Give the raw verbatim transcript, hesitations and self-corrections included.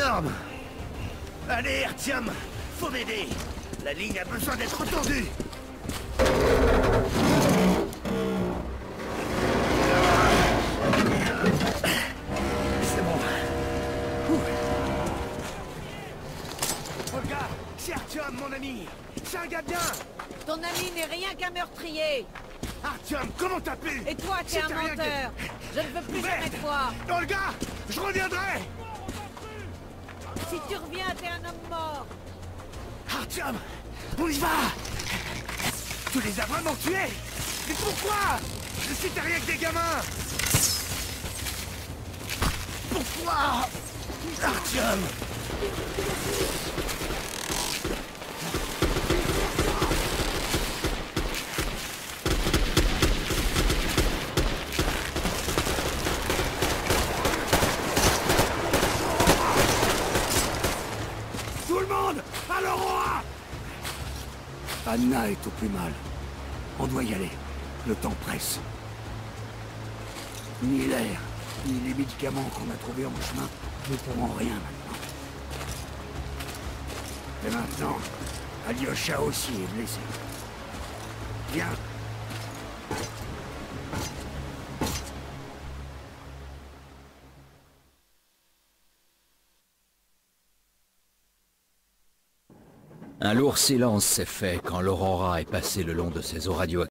énorme. Allez, Artyom, faut m'aider. La ligne a besoin d'être tendue. C'est bon. Ouh. Regarde, c'est Artyom, mon ami. C'est un gars bien. Ton ami n'est rien qu'un meurtrier. Artyom, comment t'as pu? Et toi, t'es un C'était rien que- menteur. Je ne veux plus Merde. jamais te voir. Olga, je reviendrai. Si tu reviens, t'es un homme mort. Artyom, on y va. Tu les as vraiment tués? Mais pourquoi? C'était rien que des gamins. Pourquoi? Artyom. Tout le monde, à l'Aurora! Anna est au plus mal. On doit y aller. Le temps presse. Ni l'air, ni les médicaments qu'on a trouvés en chemin ne pourront rien maintenant. Et maintenant, Alyosha aussi est blessé. Viens. Un lourd silence s'est fait quand l'Aurora est passée le long de ces eaux radioactives.